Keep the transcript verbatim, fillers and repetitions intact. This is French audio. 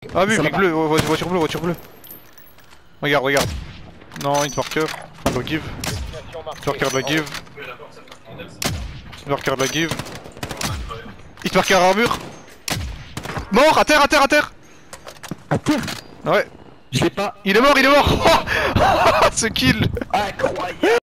Ah oui, Ça brique va. bleue, vo- vo- voiture bleue, voiture bleue. Regarde, regarde. Non, hit marker. Enfin, le give. Hit marker de la give. Hit marker de la give. Hit marker armure. Mort, à terre, à terre, à terre. À terre. Ouais. Je l'ai pas. Il est mort, il est mort. Ce kill. Incroyable.